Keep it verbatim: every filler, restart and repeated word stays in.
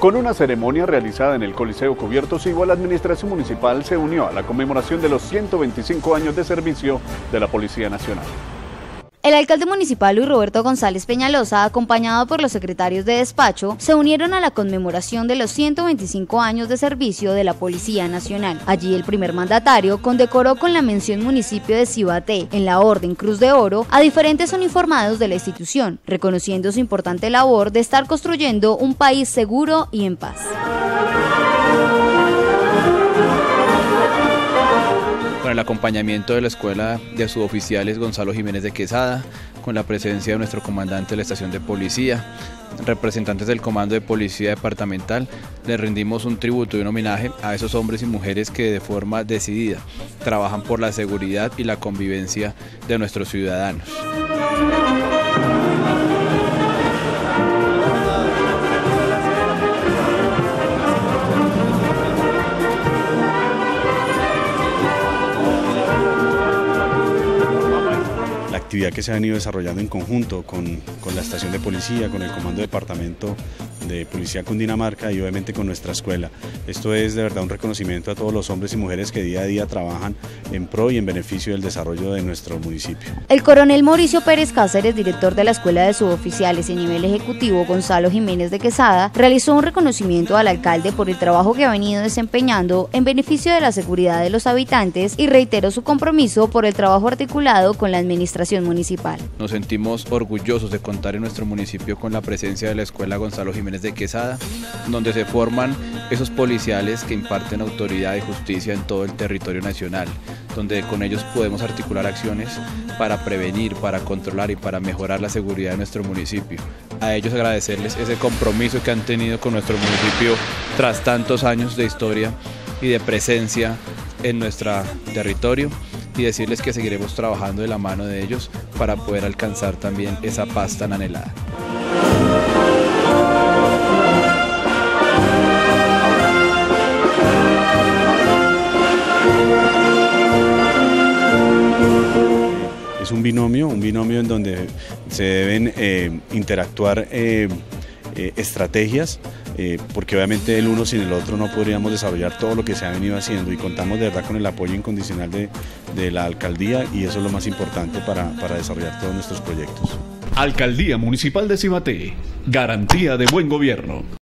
Con una ceremonia realizada en el Coliseo Cubierto Sigo, la administración municipal se unió a la conmemoración de los ciento veinticinco años de servicio de la Policía Nacional. El alcalde municipal Luis Roberto González Peñalosa, acompañado por los secretarios de despacho, se unieron a la conmemoración de los ciento veinticinco años de servicio de la Policía Nacional. Allí el primer mandatario condecoró con la mención municipio de Cibaté en la Orden Cruz de Oro a diferentes uniformados de la institución, reconociendo su importante labor de estar construyendo un país seguro y en paz. Con el acompañamiento de la Escuela de Suboficiales Gonzalo Jiménez de Quesada, con la presencia de nuestro comandante de la estación de policía, representantes del Comando de Policía Departamental, le rendimos un tributo y un homenaje a esos hombres y mujeres que de forma decidida trabajan por la seguridad y la convivencia de nuestros ciudadanos. La actividad que se ha venido desarrollando en conjunto con, con la estación de policía, con el Comando Departamento de Policía Cundinamarca y obviamente con nuestra escuela. Esto es de verdad un reconocimiento a todos los hombres y mujeres que día a día trabajan en pro y en beneficio del desarrollo de nuestro municipio. El coronel Mauricio Pérez Cáceres, director de la Escuela de Suboficiales y nivel ejecutivo Gonzalo Jiménez de Quesada, realizó un reconocimiento al alcalde por el trabajo que ha venido desempeñando en beneficio de la seguridad de los habitantes y reiteró su compromiso por el trabajo articulado con la administración municipal. Nos sentimos orgullosos de contar en nuestro municipio con la presencia de la Escuela Gonzalo Jiménez de Quesada, donde se forman esos policiales que imparten autoridad y justicia en todo el territorio nacional, donde con ellos podemos articular acciones para prevenir, para controlar y para mejorar la seguridad de nuestro municipio. A ellos agradecerles ese compromiso que han tenido con nuestro municipio tras tantos años de historia y de presencia en nuestro territorio, y decirles que seguiremos trabajando de la mano de ellos para poder alcanzar también esa paz tan anhelada. Es un binomio, un binomio en donde se deben eh, interactuar eh, eh, estrategias, eh, porque obviamente el uno sin el otro no podríamos desarrollar todo lo que se ha venido haciendo, y contamos de verdad con el apoyo incondicional de, de la alcaldía, y eso es lo más importante para, para desarrollar todos nuestros proyectos. Alcaldía Municipal de Cibaté, garantía de buen gobierno.